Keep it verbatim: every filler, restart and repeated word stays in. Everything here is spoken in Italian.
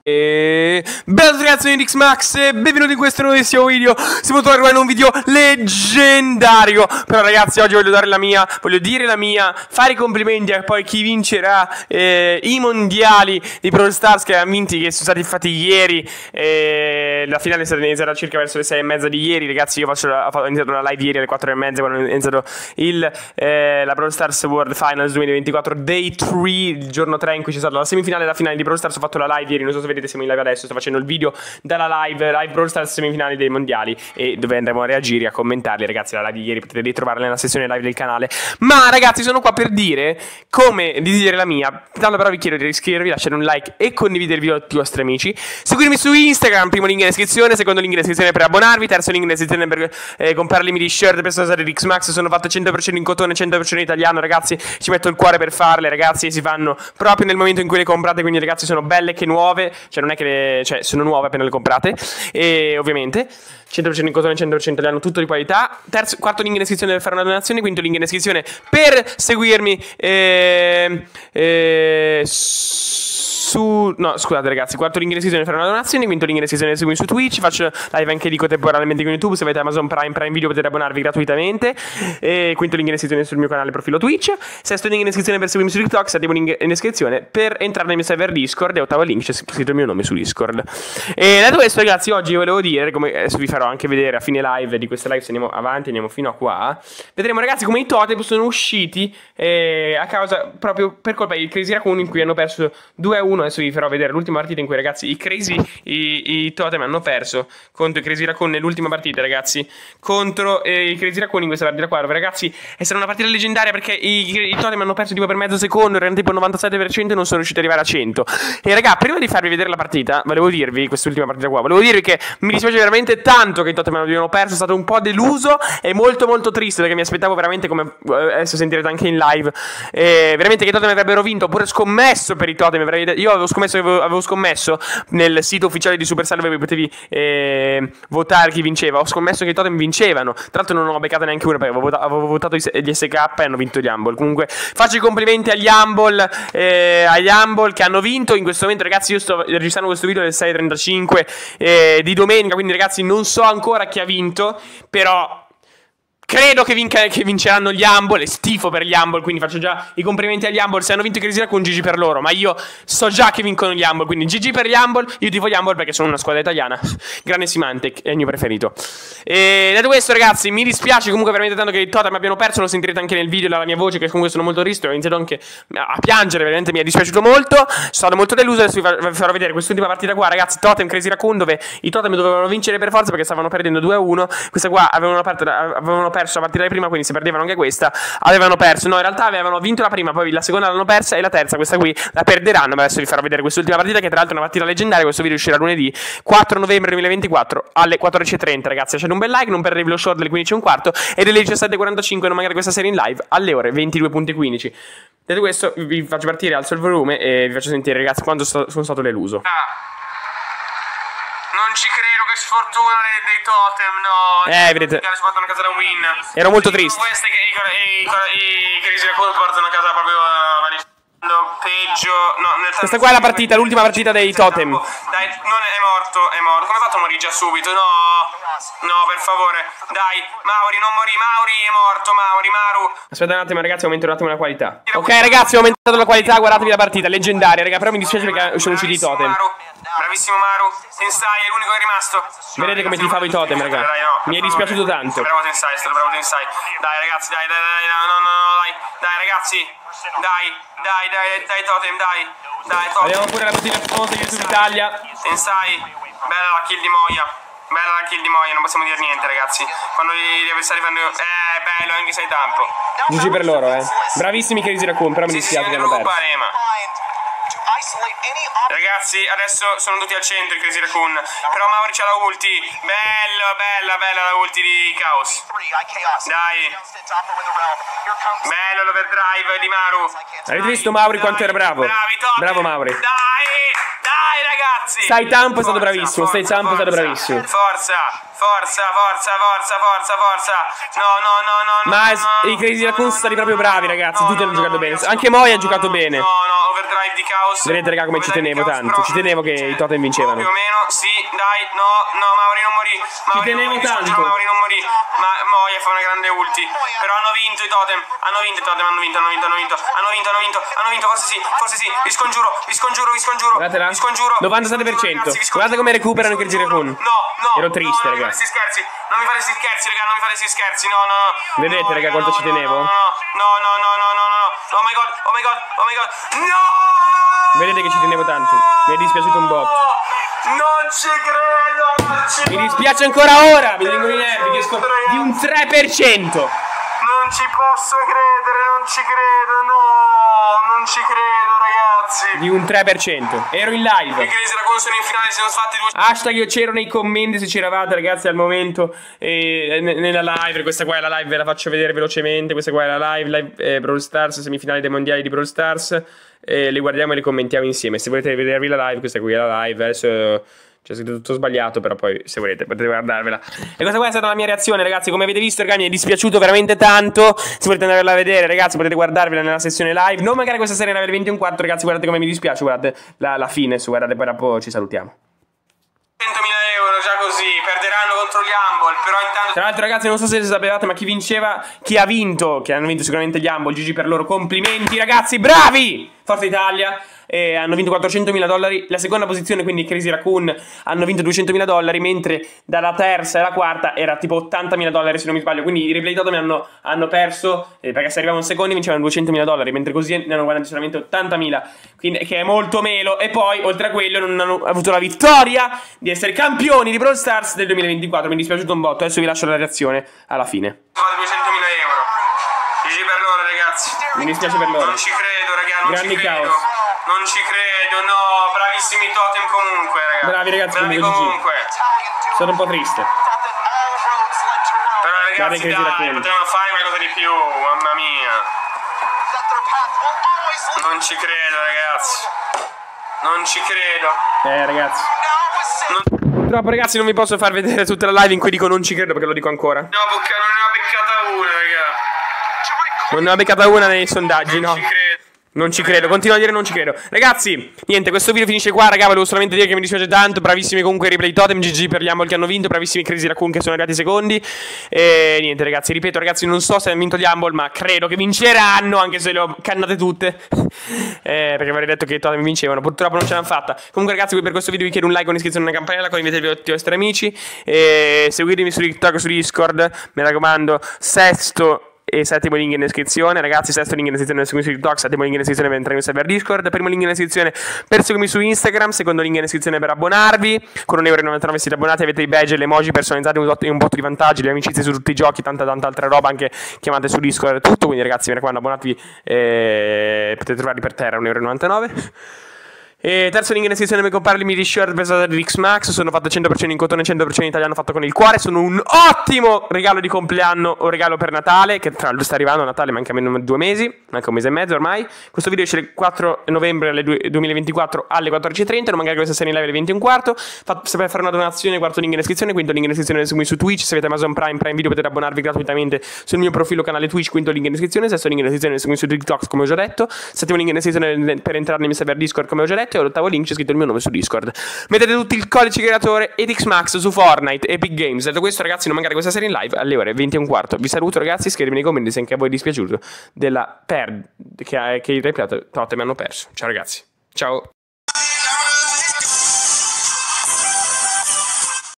E... Bella ragazzi, sono Rixmax e benvenuti in questo nuovissimo video. Siamo tornati in un video leggendario. Però ragazzi, oggi voglio dare la mia, voglio dire la mia, fare i complimenti a poi chi vincerà eh, i mondiali di Brawl Stars che hanno vinti, che sono stati fatti ieri. eh, La finale è stata iniziata circa verso le sei e mezza di ieri. Ragazzi, io faccio la, ho iniziato una live ieri alle quattro e mezza, quando è iniziato il, eh, la Brawl Stars World Finals duemilaventiquattro Day tre, il giorno tre in cui c'è stata la semifinale e la finale di Brawl Stars. Ho fatto la live ieri, non so se vedete, siamo in live adesso, sto facendo il video dalla live, live Brawl Stars semifinali dei mondiali, e dove andremo a reagire, a commentarli. Ragazzi, la live di ieri potete ritrovarla nella sezione live del canale. Ma ragazzi, sono qua per dire, come di dire la mia. Tanto però vi chiedo di iscrivervi, lasciare un like e condividere il video a tutti i vostri amici. Seguirmi su Instagram, primo link in descrizione, secondo link in descrizione per abbonarvi, terzo link in descrizione per eh, comprare le t-shirt personalizzate di Rixmax. Sono fatte cento per cento in cotone, cento per cento in italiano, ragazzi. Ci metto il cuore per farle, ragazzi, e si fanno proprio nel momento in cui le comprate. Quindi ragazzi, sono belle che nuove, cioè non è che le, cioè sono nuove appena le comprate. E ovviamente cento per cento in cotone, cento per cento italiano, tutto di qualità. Terzo, quarto link in descrizione per fare una donazione. Quinto link in descrizione per seguirmi eh, eh, su... No, scusate ragazzi, quarto link in descrizione per fare una donazione. Quinto link in descrizione per seguirmi su Twitch. Faccio live anche di contemporaneamente con YouTube. Se avete Amazon Prime, Prime Video potete abbonarvi gratuitamente. E quinto link in descrizione sul mio canale profilo Twitch. Sesto link in descrizione per seguirmi su TikTok. Settimo link in descrizione per entrare nel mio server Discord. E ottavo link c'è scritto il mio nome su Discord. E detto questo ragazzi, oggi volevo dire, come adesso vi farò anche vedere a fine live di questa live, se andiamo avanti, andiamo fino a qua, vedremo ragazzi come i totem sono usciti eh, a causa, proprio per colpa di Crazy Raccoon, in cui hanno perso due a uno. Adesso vi farò vedere l'ultima partita in cui ragazzi i Crazy, i, i totem hanno perso contro i Crazy Raccoon nell'ultima partita, ragazzi, contro eh, i Crazy Raccoon in questa partita qua, dove ragazzi è stata una partita leggendaria perché i, i totem hanno perso tipo per mezzo secondo, erano tipo il novantasette per cento e non sono riusciti ad arrivare a cento. E raga, prima di farvi vedere la partita, volevo dirvi, quest'ultima partita qua, volevo dirvi che mi dispiace veramente tanto che i totem abbiano perso. Sono stato un po' deluso e molto molto triste, perché mi aspettavo veramente, come adesso sentirete anche in live, eh, veramente che i totem avrebbero vinto. Oppure scommesso per i totem. Io avevo scommesso, avevo, avevo scommesso nel sito ufficiale di Supercell dove potevi eh, votare chi vinceva. Ho scommesso che i totem vincevano. Tra l'altro non ho beccato neanche uno, perché avevo votato, avevo votato gli S K e hanno vinto gli Humble. Comunque faccio i complimenti agli Humble, eh, agli Humble che hanno vinto. In questo momento ragazzi io sto registrando questo video alle sei e trentacinque eh, di domenica, quindi ragazzi non so ancora chi ha vinto, però credo che, vinca, che vinceranno gli Humble. E stifo per gli Humble, quindi faccio già i complimenti agli Humble. Se hanno vinto i Crazy Raccoon, G G per loro. Ma io so già che vincono gli Humble, quindi G G per gli Humble. Io tifo gli Humble perché sono una squadra italiana. Grande Symantec, è il mio preferito. E detto questo ragazzi, mi dispiace comunque veramente tanto che i totem abbiano perso. Lo sentirete anche nel video dalla mia voce, che comunque sono molto triste. Ho iniziato anche a piangere, veramente mi è dispiaciuto molto. Sono stato molto deluso. Adesso vi farò vedere quest'ultima partita qua, ragazzi. Totem Crazy Raccoon, dove i totem dovevano vincere per forza perché stavano perdendo due a uno. Questa qua avevano, avevano perso la partita di prima, quindi se perdevano anche questa avevano perso. No, in realtà avevano vinto la prima, poi la seconda l'hanno persa e la terza, questa qui, la perderanno. Ma adesso vi farò vedere quest'ultima partita, che tra l'altro è una partita leggendaria. Questo video uscirà lunedì quattro novembre duemilaventiquattro alle quattordici e trenta, ragazzi. Lasciate un bel like, non perdetevi lo short delle quindici e un quarto e delle diciassette e quarantacinque. Non mancate questa serie in live alle ore ventidue e quindici. Detto questo, vi faccio partire, alzo il volume e vi faccio sentire ragazzi quando sto, sono stato deluso. Ah. Non ci credo, che sfortuna dei, dei totem, no. Eh, vedete, una casa da win. Ero molto triste. Queste che i, i, i, i Crazy Raccoon portano a casa proprio uh, peggio. No, nel questa qua è la partita, l'ultima partita dei totem. Dai, non è, è morto, è morto. Come ha fatto a morire già subito? No, no, per favore. Dai, Mauri, non morì. Mauri è morto, Mauri, Maru. Aspetta un attimo ragazzi, aumento un attimo la qualità. Ok ragazzi, ho aumentato la qualità, guardatevi la partita, leggendaria, raga. Però mi dispiace perché sono usciti i totem. Bravissimo Maru, Tensai è l'unico che è rimasto. Vedete come tifavo i totem, raga. Mi è dispiaciuto tanto. Bravo Tensai, è stato bravo Tensai. Dai ragazzi, dai, dai, dai, no, no, no, dai. Dai ragazzi, dai, dai, dai, dai totem, dai. Dai totem. Abbiamo pure la partita famosa di YouTube Italia. Tensai, bella la kill di Moia. Bella la kill di Moia, non possiamo dire niente ragazzi. Quando gli avversari fanno... Eh, bello, anche sei tampo. G G per loro, eh. Bravissimi Crazy Raccoon, però mi dispiace che hanno perso. Ragazzi, adesso sono tutti al centro i Crazy Raccoon. Però Mauri c'ha la ulti. Bello, bella, bella la ulti di Chaos. Dai. Bello l'overdrive di Maru. Avete visto Mauri quanto era bravo? Bravi, bravo Mauri. Dai, dai ragazzi. Stai Tampo è stato bravissimo. Stai Tampo è stato bravissimo. Forza, Forza, forza, forza, forza, forza. No, no, no, no. Ma no, i Crazy Raccoon sono stati proprio bravi, ragazzi. no, Tutti hanno no, giocato no, bene. no, Anche Moi ha no, giocato no, bene. No, no, overdrive di Chaos. Vedete, raga, come ci Overdrive tenevo di Chaos, tanto. però Ci tenevo che cioè, i totem vincevano. Più o meno, sì, dai, no, no, Mauri non morì. Mauri tenevo non morì, tanto. giuro, Mauri non morì. Ma Moia fa una grande ulti. Però hanno vinto i totem. Hanno vinto i totem, hanno vinto, hanno vinto, hanno vinto. Hanno vinto, hanno vinto, hanno vinto, forse sì, forse sì. Vi scongiuro, vi scongiuro, vi scongiuro. Guardatela. Vi scongiuro. novantasette per cento. Guardate come recuperano i Crazy Raccoon. No, no. Ero triste, no, raga. Non mi fate sti scherzi. Non mi fate sti scherzi, raga, non mi fate sti scherzi. No, no, no. Vedete, no, raga, no, quanto no, ci tenevo? No, no, no, no, no, no, no. Oh my god, oh my god, oh my god. No! Vedete che ci tenevo tanto. Mi è dispiaciuto un botto. Non ci credo, non ci Mi dispiace ancora ora. Mi vengono i nervi. Che sco- di un tre per cento. Non ci posso credere, non ci credo, no. Non ci credo, ragazzi. Di un tre per cento. Ero in I live. Crazy Raccoon sono in finale, si sono fatti due. Hashtag io c'ero nei commenti se c'eravate, ragazzi, al momento eh, ne- nella live. Questa qua è la live, ve la faccio vedere velocemente. Questa qua è la live, live eh, Brawl Stars, semifinali dei mondiali di Brawl Stars. Eh, le guardiamo e le commentiamo insieme. Se volete vedervi la live, questa qui è la live. Adesso c'è scritto tutto sbagliato, però poi se volete potete guardarvela. E questa qua è stata la mia reazione, ragazzi. Come avete visto, ragazzi, mi è dispiaciuto veramente tanto. Se volete andarla a vedere, ragazzi, potete guardarvela nella sessione live. Non magari questa sera alle venti e un quarto, ragazzi. Guardate come mi dispiace, guardate la, la fine. Su, guardate, poi dopo ci salutiamo. centomila euro già così, perderanno contro gli Humble, però intanto. Tra l'altro, ragazzi, non so se sapevate, ma chi vinceva, chi ha vinto, che hanno vinto sicuramente gli Humble, G G per loro, complimenti ragazzi, bravi! Forza Italia, eh, hanno vinto quattrocentomila dollari, la seconda posizione, quindi Crazy Raccoon, hanno vinto duecentomila dollari, mentre dalla terza e la quarta era tipo ottantamila dollari se non mi sbaglio, quindi i replay totem hanno, hanno perso, eh, perché se arrivavano secondi vincevano duecentomila dollari, mentre così ne hanno guadagnato solamente ottantamila, quindi, che è molto meno, e poi oltre a quello non hanno avuto la vittoria di essere campioni di Brawl Stars del duemilaventiquattro, mi è dispiaciuto un botto, adesso vi lascio la reazione alla fine. duecentomila euro. G G per loro, ragazzi. Mi dispiace per loro. Non ci credo, raga, non Grandi ci credo. caos. Non ci credo, no, bravissimi totem comunque, raga. Bravi ragazzi, bravi comunque, G G. comunque. Sono un po' triste. Però ragazzi, Guarda che dai, Raccoon. potevano fare qualcosa di più, mamma mia. Non ci credo, ragazzi. Non ci credo. Eh ragazzi, Non... purtroppo ragazzi non vi posso far vedere tutta la live in cui dico non ci credo, perché lo dico ancora. No, perché non ne ho beccata una, raga. Non ne ho beccata una nei sondaggi, no. Non ci credo. Non ci credo, continuo a dire non ci credo. Ragazzi, niente, questo video finisce qua, raga. Volevo solamente dire che mi dispiace tanto. Bravissimi comunque i replay totem, G G per gli Humble che hanno vinto. Bravissimi Crazy Raccoon che sono arrivati secondi. E niente ragazzi, ripeto ragazzi, non so se hanno vinto gli Humble, ma credo che vinceranno, anche se le ho cannate tutte. eh, Perché avrei detto che i totem vincevano. Purtroppo non ce l'hanno fatta. Comunque ragazzi, qui per questo video vi chiedo un like, un'iscrizione e una campanella. Condividetevi tutti i vostri amici. E seguitemi su TikTok, su Discord. Mi raccomando, sesto e settimo link in descrizione, ragazzi. Sesto link in descrizione per seguirmi su TikTok, settimo link in descrizione per entrare in server Discord, primo link in descrizione per seguirmi su Instagram, secondo link in descrizione per abbonarvi. Con un euro e novantanove siete abbonati, avete i badge e le emoji personalizzati e un botto di vantaggi, le amicizie su tutti i giochi, tanta tanta altra roba, anche chiamate su Discord e tutto. Quindi ragazzi, mi raccomando, abbonatevi, eh, potete trovarli per terra, un euro e novantanove. E terzo link in descrizione per comprare i miei t-shirt pesati di X-Max. Sono fatto cento per cento in cotone, cento per cento in italiano, fatto con il cuore. Sono un ottimo regalo di compleanno o regalo per Natale, che tra l'altro sta arrivando a Natale, manca meno due mesi, manca un mese e mezzo ormai. Questo video esce il quattro novembre alle duemilaventiquattro alle quattordici e trenta. Non mancare questa serie in live alle venti e un quarto. Se per fare una donazione, quarto link in descrizione, quinto link in descrizione su, su Twitch. Se avete Amazon Prime, Prime Video, potete abbonarvi gratuitamente sul mio profilo canale Twitch, quinto link in descrizione. Sesto link in descrizione su, su TikTok, come ho già detto. Settimo link in descrizione per entrare nel mio server Discord, come ho già detto. E all'ottavo link c'è scritto il mio nome su Discord. Mettete tutti il codice creatore ed X-Max su Fortnite, Epic Games. Detto questo ragazzi, non mancate questa serie in live alle ore venti e un quarto. Vi saluto ragazzi, scrivetemi nei commenti se anche a voi è dispiaciuto della perd che, che i replay totem hanno perso. Ciao ragazzi, ciao.